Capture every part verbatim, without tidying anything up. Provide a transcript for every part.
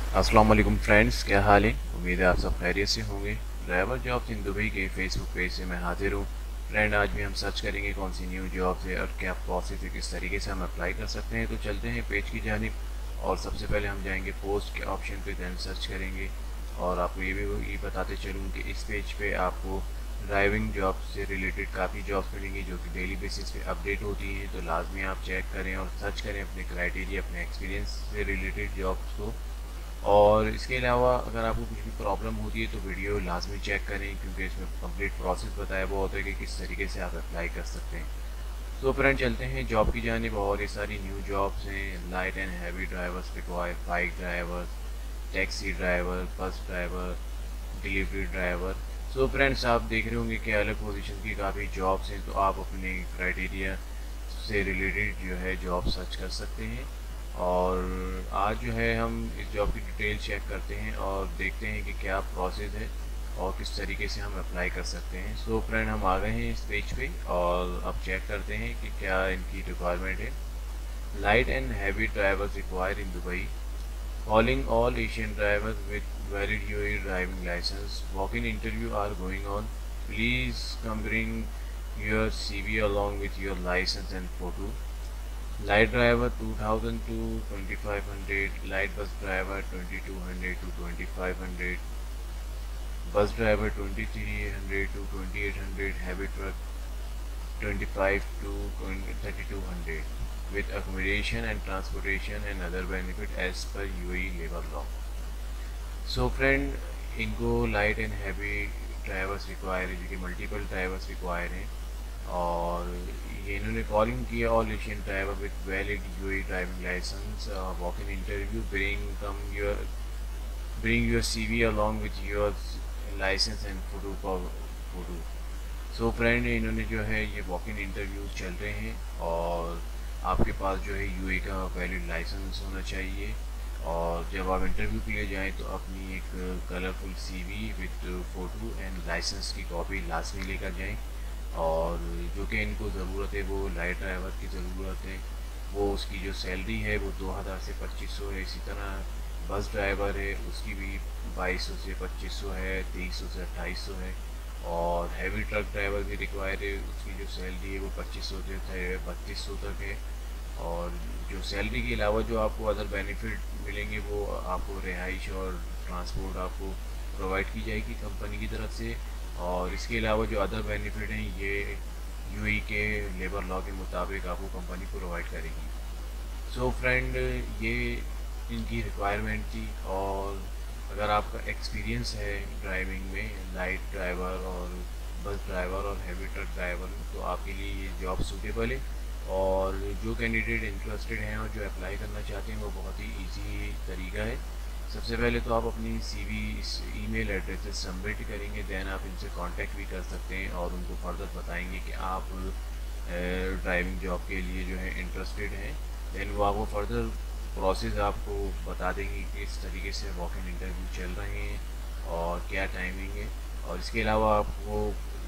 अस्सलाम वालेकुम फ्रेंड्स, क्या हाल है। उम्मीद है आप सब खैरियत से होंगे। ड्राइवर जॉब्स इन दुबई के फेसबुक पेज से मैं हाजिर हूँ। फ्रेंड, आज भी हम सर्च करेंगे कौन सी न्यू जॉब्स है और क्या प्रोसेस है, किस तरीके से हम अप्लाई कर सकते हैं। तो चलते हैं पेज की जानिब और सबसे पहले हम जाएंगे पोस्ट के ऑप्शन पे, दैन सर्च करेंगे। और आपको ये भी ये बताते चलूँ कि इस पेज पे आपको ड्राइविंग जॉब से रिलेटेड काफ़ी जॉब्स मिलेंगी जो कि डेली बेसिस पे अपडेट होती हैं। तो लाजमी आप चेक करें और सर्च करें अपने क्राइटेरिया, अपने एक्सपीरियंस से रिलेटेड जॉब्स को। और इसके अलावा अगर आपको कुछ भी प्रॉब्लम होती है तो वीडियो लाजमी चेक करें, क्योंकि इसमें कंप्लीट प्रोसेस बताया हुआ होता है कि किस तरीके से आप अप्लाई कर सकते हैं। तो फ्रेंड, चलते हैं जॉब की जानिब। और ये सारी न्यू जॉब्स हैं। Light and heavy drivers require, bike driver, taxi driver, bus driver, delivery driver. So friends, आप देख रहे होंगे कि अलग पोजीशन की काफ़ी जॉब्स हैं। तो आप अपने क्राइटेरिया से रिलेटेड जो है जॉब सर्च कर सकते हैं। और आज जो है हम इस जॉब की डिटेल चेक करते हैं और देखते हैं कि क्या प्रोसेस है और किस तरीके से हम अप्लाई कर सकते हैं। सो so, फ्रेंड, हम आ गए हैं इस पेज पे और अब चेक करते हैं कि क्या इनकी रिक्वायरमेंट है। Light and heavy drivers require in Dubai, calling all Asian drivers with valid U A E driving license. Walk-in interview are going on. Please come bring your C V along with your license and photo. Light driver two thousand to twenty-five hundred, light bus driver twenty-two hundred to twenty-five hundred, bus driver twenty-three hundred to twenty-eight hundred, heavy truck twenty-five to thirty-two hundred, with accommodation and transportation and other benefit as per U A E labor law. So friend, इनको light and heavy drivers require है, जो कि multiple drivers require हैं। और ये इन्होंने calling किया all Asian driver with valid UAE driving license, walk in interview, bring come your bring your CV along with your license and photo photo. So friend, इन्होंने जो है ये वॉक इन इंटरव्यूज चल रहे हैं और आपके पास जो है यूएई का वैलिड लाइसेंस होना चाहिए। और जब आप इंटरव्यू के लिए जाएं तो अपनी एक colourful CV with photo and license की कॉपी लाजमी लेकर जाएं। और जो कि इनको ज़रूरत है वो लाइट ड्राइवर की ज़रूरत है, वो उसकी जो सैलरी है वो दो हज़ार से पच्चीस सौ है। इसी तरह बस ड्राइवर है, उसकी भी बाईस सौ से पच्चीस सौ है, तेईस सौ से अट्ठाईस सौ है। और हैवी ट्रक ड्राइवर भी रिक्वायर है, उसकी जो सैलरी है वो पच्चीस सौ से बत्तीस सौ तक है। और जो सैलरी के अलावा जो आपको अदर बेनिफिट मिलेंगे वो आपको रिहाइश और ट्रांसपोर्ट आपको प्रोवाइड की जाएगी कंपनी की तरफ से। और इसके अलावा जो अदर बेनिफिट हैं ये यूएई के लेबर लॉ के मुताबिक आपको कंपनी प्रोवाइड करेगी। सो so फ्रेंड, ये इनकी रिक्वायरमेंट थी। और अगर आपका एक्सपीरियंस है ड्राइविंग में, लाइट ड्राइवर और बस ड्राइवर और हैवी ट्रक ड्राइवर में, तो आपके लिए ये जॉब सूटेबल है। और जो कैंडिडेट इंटरेस्टेड हैं और जो अप्लाई करना चाहते हैं वो बहुत ही इजी तरीका है। सबसे पहले तो आप अपनी सीवी इस ईमेल एड्रेस से सबमिट करेंगे, दैन आप इनसे कांटेक्ट भी कर सकते हैं और उनको फर्दर बताएंगे कि आप ड्राइविंग जॉब के लिए जो है इंटरेस्टेड हैं। दैन वो आपको फर्दर प्रोसेस आपको बता देंगे कि इस तरीके से वॉक इन इंटरव्यू चल रहे हैं और क्या टाइमिंग है। और इसके अलावा आपको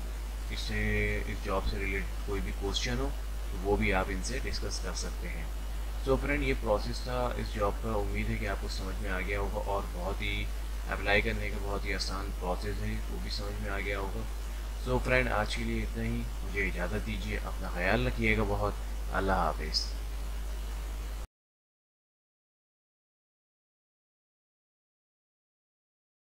इससे इस जॉब से रिलेटेड कोई भी क्वेश्चन हो तो वो भी आप इनसे डिस्कस कर सकते हैं। सो फ्रेंड, ये प्रोसेस था इस जॉब का। उम्मीद है कि आपको समझ में आ गया होगा और बहुत ही अप्लाई करने का बहुत ही आसान प्रोसेस है वो भी समझ में आ गया होगा। सो फ्रेंड, आज के लिए इतना ही। मुझे इजाज़त दीजिए, अपना ख्याल रखिएगा बहुत। अल्लाह हाफिज़।